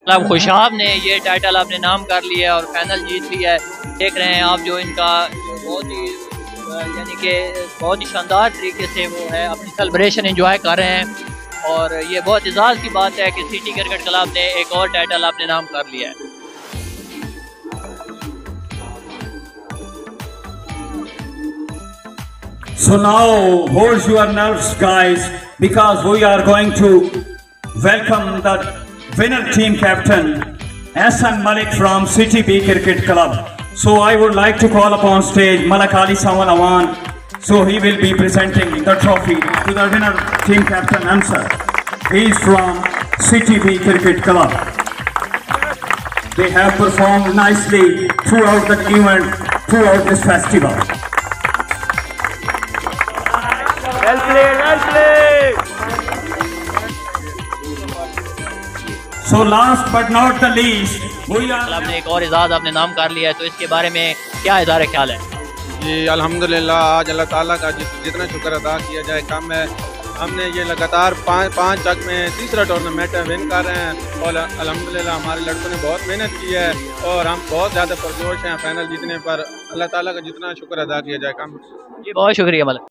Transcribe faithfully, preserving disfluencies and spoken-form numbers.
Club खुशहाब ने ये title अपने नाम कर लिया और फाइनल जीत लिया है। देख रहे हैं आप जो इनका बहुत ही यानी कि बहुत ही शानदार तरीके से वो है अपनी सेलिब्रेशन एंजॉय कर रहे हैं और ये बहुत एजाज़ की बात है कि सिटी क्रिकेट क्लब ने एक और टाइटल अपने नाम कर लिया है। So now hold your nerves guys, because we are going to welcome the winner team captain Hasan Malik from City B Cricket Club. So I would like to call upon stage Malak Ali Sawalawan. So he will be presenting the trophy to the winner team captain Ansar. He is from City B Cricket Club. They have performed nicely throughout the event, throughout this festival. Well played, well played. So last but not the least, we are club ने एक और एजाज़ अपने नाम कर लिया है, तो इसके बारे में क्या इज़हार ख्याल है? जी अल्हम्दुलिल्लाह, आज अल्लाह ताला का जितना शुक्र अदा किया जाए कम है। हमने ये लगातार पाँच पाँच तक में तीसरा टूर्नामेंट विन कर रहे हैं और अल्हम्दुलिल्लाह हमारे लड़कों ने बहुत मेहनत की है और हम बहुत ज़्यादा पुरजोश हैं फाइनल जीतने पर। अल्लाह ताला का जितना शुक्र अदा किया जाए कम। जी बहुत शुक्रिया मलिक।